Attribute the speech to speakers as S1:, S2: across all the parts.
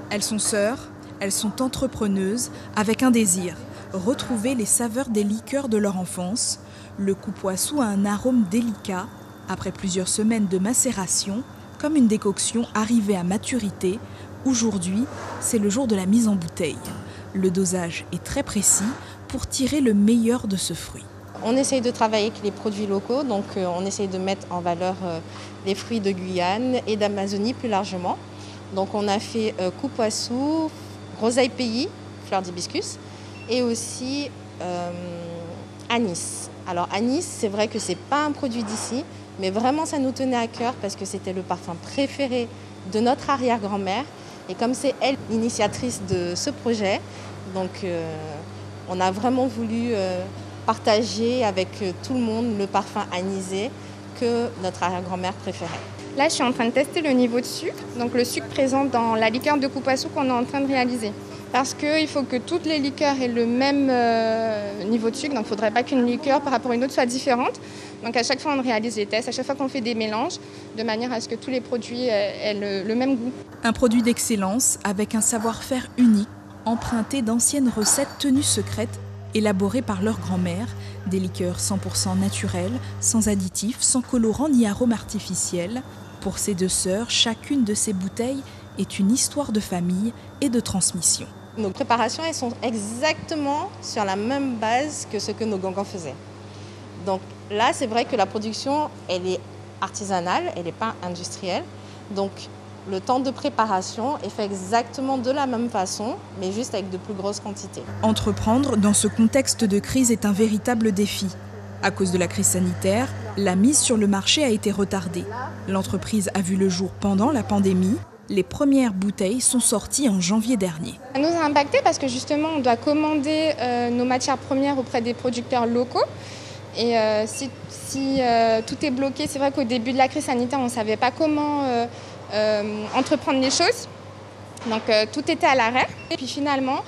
S1: Elles sont sœurs, elles sont entrepreneuses avec un désir, retrouver les saveurs des liqueurs de leur enfance. Le Kupuasu a un arôme délicat. Après plusieurs semaines de macération, comme une décoction arrivée à maturité, aujourd'hui, c'est le jour de la mise en bouteille. Le dosage est très précis pour tirer le meilleur de ce fruit.
S2: On essaye de travailler avec les produits locaux, donc on essaye de mettre en valeur les fruits de Guyane et d'Amazonie plus largement. Donc on a fait Kupuasu, groseille pays, fleur d'hibiscus, et aussi anis. Alors anis, c'est vrai que c'est pas un produit d'ici, mais vraiment ça nous tenait à cœur parce que c'était le parfum préféré de notre arrière-grand-mère. Et comme c'est elle l'initiatrice de ce projet, donc on a vraiment voulu partager avec tout le monde le parfum anisé que notre arrière-grand-mère préférait.
S3: Là, je suis en train de tester le niveau de sucre, donc le sucre présent dans la liqueur de Kupuasu qu'on est en train de réaliser. Parce qu'il faut que toutes les liqueurs aient le même niveau de sucre, donc il ne faudrait pas qu'une liqueur par rapport à une autre soit différente. Donc à chaque fois, on réalise les tests, à chaque fois qu'on fait des mélanges, de manière à ce que tous les produits aient le même goût.
S1: Un produit d'excellence avec un savoir-faire unique, emprunté d'anciennes recettes tenues secrètes, élaborées par leur grand-mère, des liqueurs 100% naturelles, sans additifs, sans colorants ni arômes artificiels. Pour ces deux sœurs, chacune de ces bouteilles est une histoire de famille et de transmission.
S2: Nos préparations, elles sont exactement sur la même base que ce que nos gangans faisaient. Donc là, c'est vrai que la production, elle est artisanale, elle n'est pas industrielle. Donc le temps de préparation est fait exactement de la même façon, mais juste avec de plus grosses quantités.
S1: Entreprendre dans ce contexte de crise est un véritable défi. À cause de la crise sanitaire, la mise sur le marché a été retardée. L'entreprise a vu le jour pendant la pandémie. Les premières bouteilles sont sorties en janvier dernier.
S3: Ça nous a impacté parce que justement, on doit commander nos matières premières auprès des producteurs locaux. Et si tout est bloqué, c'est vrai qu'au début de la crise sanitaire, on ne savait pas comment entreprendre les choses. Donc tout était à l'arrêt. Et puis finalement,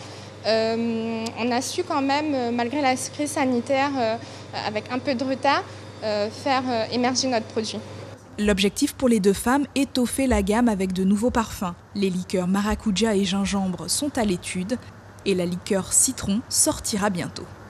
S3: on a su quand même, malgré la crise sanitaire, avec un peu de retard, faire émerger notre produit.
S1: L'objectif pour les deux femmes, étoffer la gamme avec de nouveaux parfums. Les liqueurs maracuja et gingembre sont à l'étude et la liqueur citron sortira bientôt.